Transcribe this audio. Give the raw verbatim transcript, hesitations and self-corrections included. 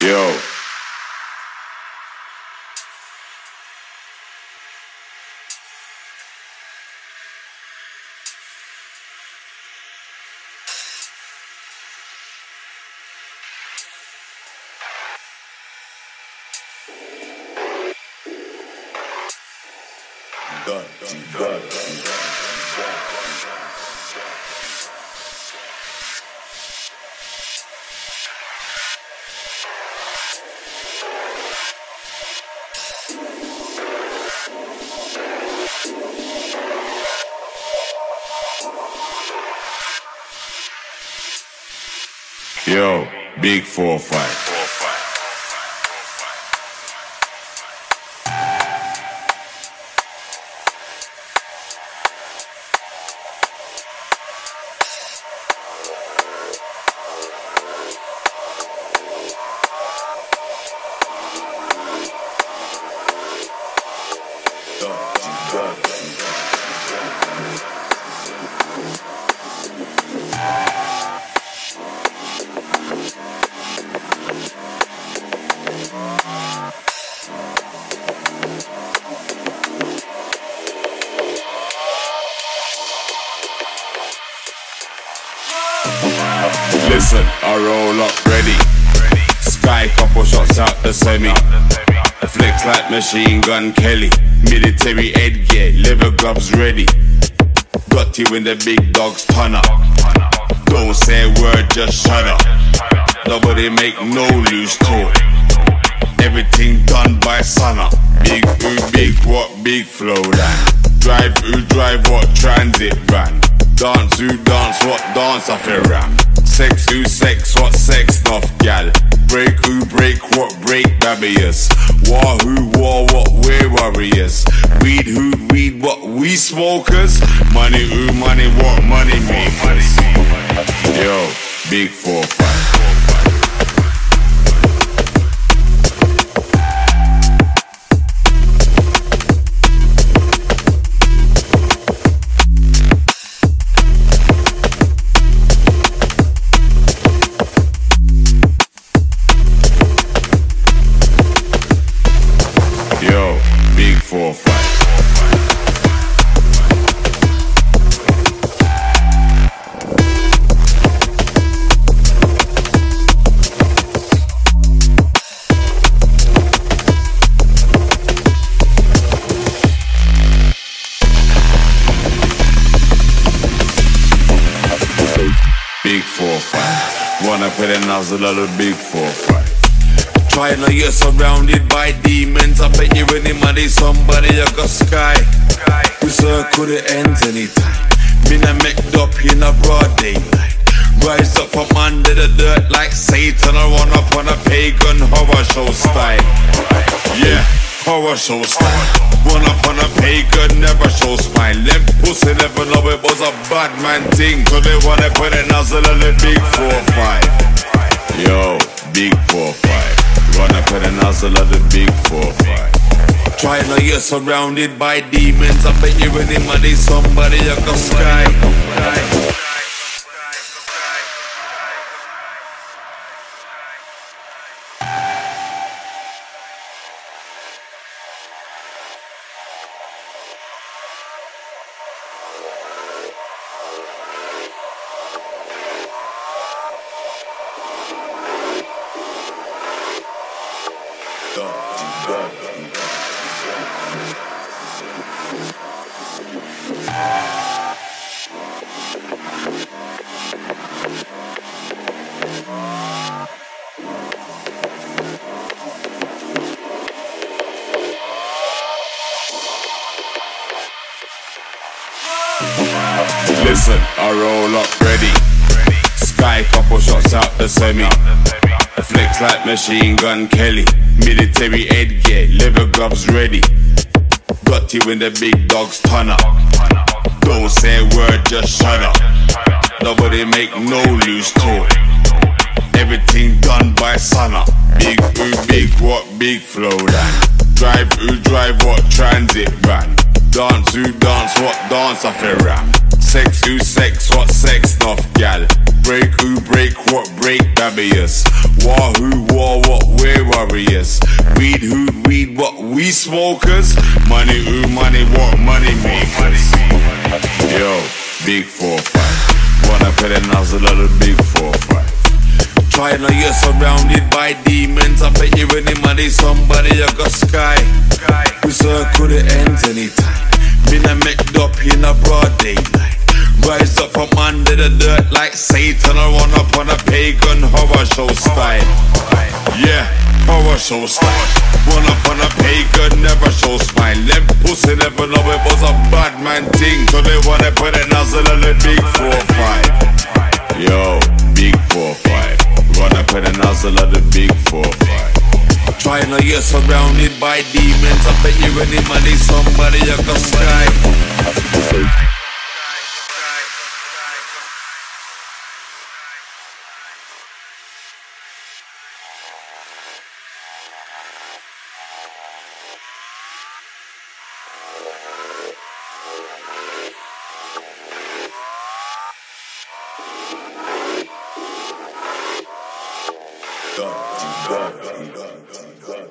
Yo. Done, done, done. Yo, big four five. Listen, I roll up ready. Sky couple shots out the semi. Flex like Machine Gun Kelly. Military headgear, leather gloves ready. Got you in the big dog's ton up. Don't say a word, just shut up. Nobody make no loose talk. Everything done by sunup. Big who, big what, big flow that. Drive who, drive what, transit van. Dance who, dance what, dance off a ram. Sex who, sex what, sex nuff gal. Break who, break what, break barriers. War who, war what, we're warriors. Weed who, weed what, we smokers. Money who, money what, money makers. Yo, big four five. Yo, big four five. Big four five. Wanna put a nozzle on a big four five. China, you're surrounded by demons. I bet you any money, somebody you got sky. The circle it ends anytime. Me na make up in a broad daylight. Rise up from under the dirt like Satan. I run up on a pagan horror show style. Yeah, horror show style. Run up on a pagan, never show smile. Them pussy never know it was a bad man thing. So they wanna put a nozzle on the big four five. Yo, big four five. Wanna put a nozzle of the big four five. China, you're surrounded by demons. I bet you any money, somebody you got sky. Listen, I roll up ready. Sky couple shots out the semi. Flex like Machine Gun Kelly. Military headgear, leather gloves ready. Got you in the big dog's ton up. Don't say a word, just shut up. Nobody make no loose talk. Everything done by sunup. Big who, big what, big flow that. Drive who, drive what, transit van. Dance who, dance what, dance off a ram. Sex who, sex what, sex nuff gal. Break who, break what, break barriers. War who, war what, smokers. Money who, money what, money makers. Yo, big four five. Wanna put a nozzle of the big four five. Try now you're surrounded by demons. I bet you any money, somebody you got sky. We circle the ends anytime. Been a mixed up in a broad daylight. Rise up from under the dirt like Satan. I run up on a pagan horror show style. Yeah, horror show style. Run up on a pagan, never show smile. Them pussy never know it was a bad man thing. So they wanna put a nozzle on the big four five. Yo, big four five. Run up on a nozzle of the big four five. Try now you're surrounded by demons. I bet you any money, somebody you got sky. God, God, God, God.